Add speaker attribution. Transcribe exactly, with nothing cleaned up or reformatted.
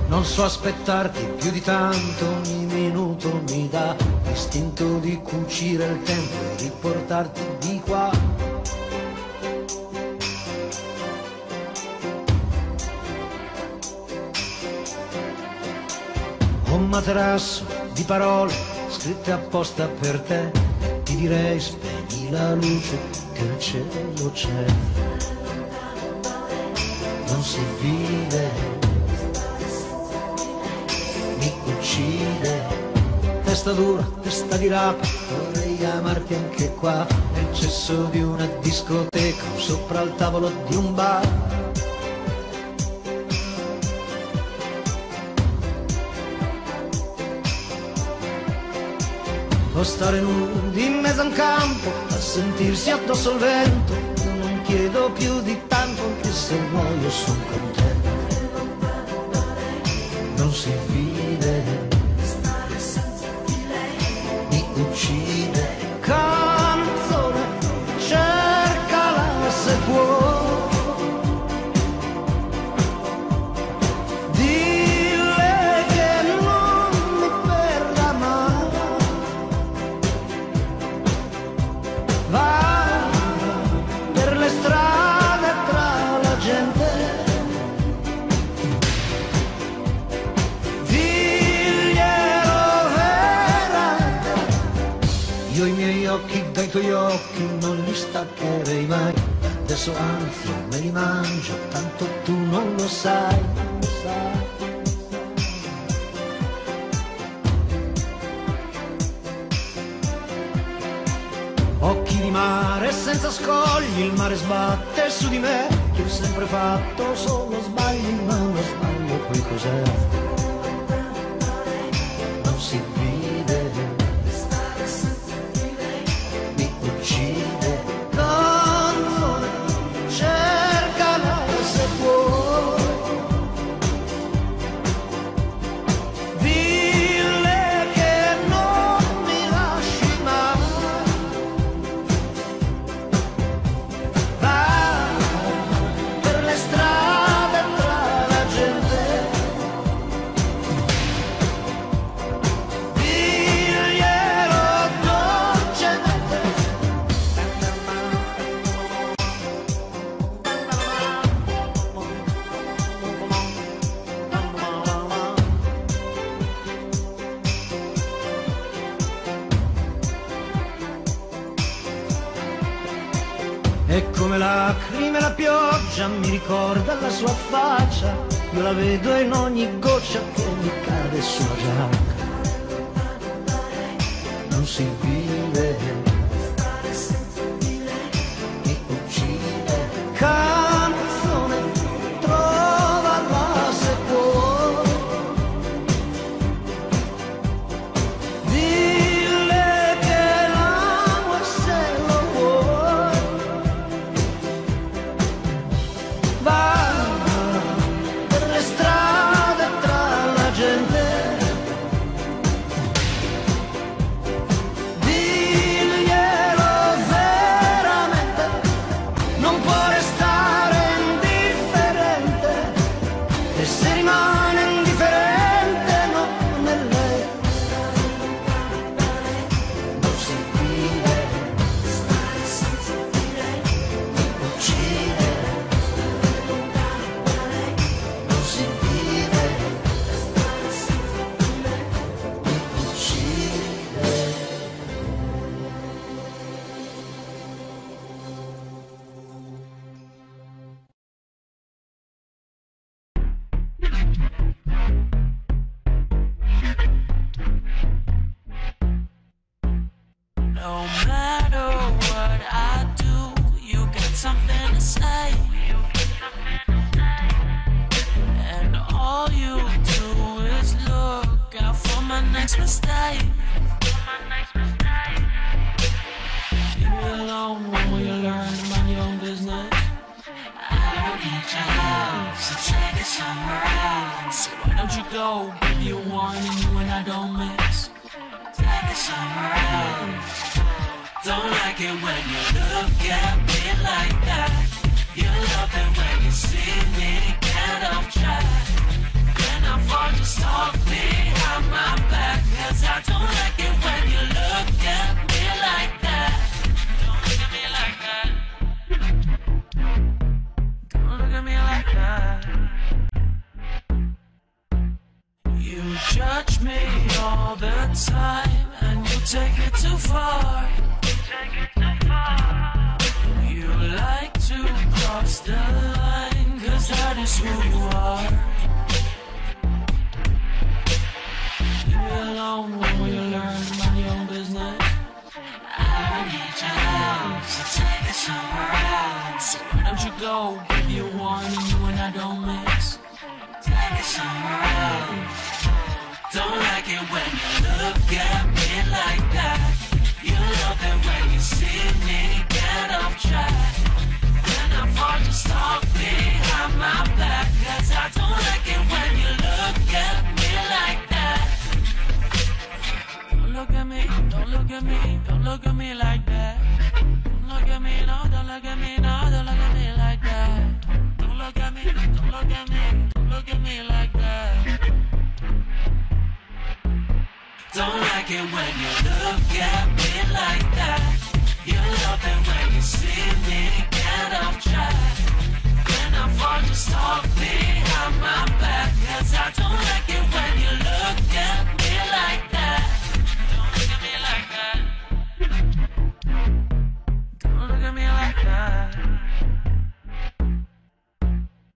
Speaker 1: Non so aspettarti più di tanto, ogni minuto mi dà l'istinto di cucire il tempo e riportarti di qua. Ho un materasso di parole scritte apposta per te, e ti direi spegni la luce che il cielo c'è. Non si vive, mi uccide, testa dura, testa di rapa, vorrei amarti anche qua, nel cesso di una discoteca o sopra il tavolo di un bar. O stare nudi in mezzo a un campo a sentirsi addosso al vento. Io non chiedo più di tanto, anche se muoio sono contento. Non si vive, mi uccide. Canzone, cercala se puoi. Dai tuoi occhi non li staccherei mai, adesso anzi me li mangio, tanto tu non lo sai, non lo sai. Occhi di mare senza scogli, il mare sbatte su di me, che ho sempre fatto solo sbagli, ma uno sbaglio poi cos'è? Non si vive, e come lacrime la pioggia mi ricorda la sua faccia, io la vedo in ogni goccia che mi cade sulla giacca. Non si vive, mi uccide. Canzone, trovala se puoi. Dille che l'amo e se lo vuoi. Va per le strade tra la gente, diglielo veramente, non può restare indifferente, e se rimane indifferente non è lei. Non si vive, mi uccide. Non si vive, mi uccide.
Speaker 2: No matter what I do, you got something to say. And all you do is look out for my next mistake. Leave me alone when we learn to mind your own business. I don't need your help, so take it somewhere else. So why don't you go, give you one and you and I don't mix. Take it somewhere else. Don't like it when you look at me like that. You love it when you see me get off track. Then I fall talk behind my back, 'cause I don't like it when you look at me like that. Don't look at me like that. Don't look at me like that. You judge me all the time, and you take it too far. Take it too far. You like to cross the line, 'cause that is who you are. Leave me alone when we learn mind your own business. I don't need your help, so take it somewhere else. So why don't you go, give you one, and you and I don't mix. Take it somewhere else. Don't like it when you look at me like that. You love it when you see me get off track. When I fall, just talk behind my back, 'cause I don't like it when you look at me like that. Don't look at me, don't look at me, don't look at me like that. Don't look at me, no, don't look at me, no, don't look at me like that. Don't look at me, don't look at me, don't look at me like that. Don't like it when you look at me like that. You love it when you see me